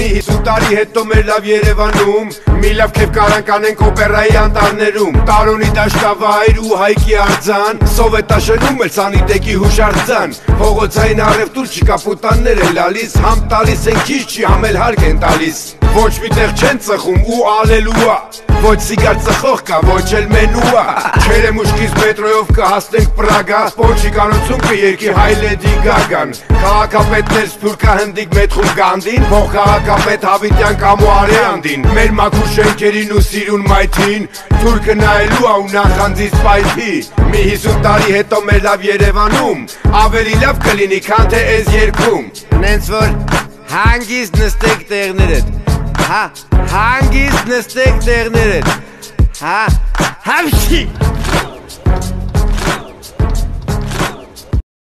Մի 50 տարի հետո մեր լավ Երևանում մի լավ քեֆ կարանք անենք օպերայի անտառներում Տարոնի դաշտավայր ու հայկի արձան Սովետաշենում էլ սանիտեկի հուշարձան Փողոցային առևտուր չկա պուտաններ էլ ալիս Համ տալիս են քիչ չի համ էլ հարկ են տալիս Ոչ մի տեղ չեն ծխում ու ալելուա Ոչ սիգար ծխող կա, ոչ էլ մենուա Չերեմուշկից մետրոյով կհասնենք Պրագա Սպոչի կանոցում կերքի հայ Լեդի Գագան Քաղաքապետներ սփյուռքա հնդիկ մեթխում Գանդին Փող քաղաքապետ Հավիտյան կամ Արեանդին Մեր մաքուր շենքերին ու սիրուն մայթին Թուրքը նայելու ա ու նախանձից պայթի Մի 50 տարի հետո մեր լավ Երևանում Ավելի լավ կլինի քան թե էս երգում Նենց որ հանգիստ նստեք տեղներդ Հանգիստ նստեք տեղներդ Համշի